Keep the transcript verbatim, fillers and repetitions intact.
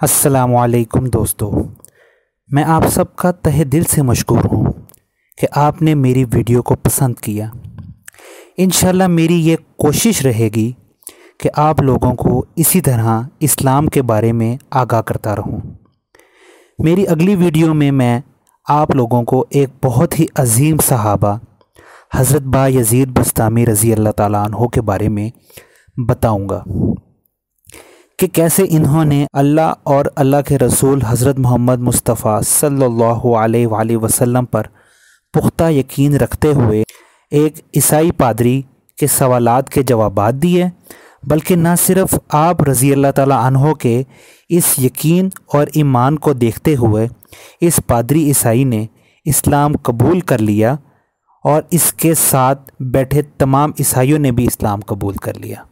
السلام علیکم دوستو، میں آپ سب کا تہہ دل سے مشکور ہوں کہ آپ نے میری ویڈیو کو پسند کیا۔ انشاءاللہ میری یہ کوشش رہے گی کہ آپ لوگوں کو اسی طرح اسلام کے بارے میں آگاہ کرتا رہوں۔ میری اگلی ویڈیو میں میں آپ لوگوں کو ایک بہت ہی عظیم صحابہ حضرت بایزید بسطامی رضی اللہ تعالیٰ عنہ کے بارے میں بتاؤں گا کہ کیسے انہوں نے اللہ اور اللہ کے رسول حضرت محمد مصطفیٰ صلی اللہ علیہ وآلہ وسلم پر پختہ یقین رکھتے ہوئے ایک عیسائی پادری کے سوالات کے جوابات دیے، بلکہ نہ صرف آپ رضی اللہ تعالیٰ عنہ کے اس یقین اور ایمان کو دیکھتے ہوئے اس پادری عیسائی نے اسلام قبول کر لیا، اور اس کے ساتھ بیٹھے تمام عیسائیوں نے بھی اسلام قبول کر لیا۔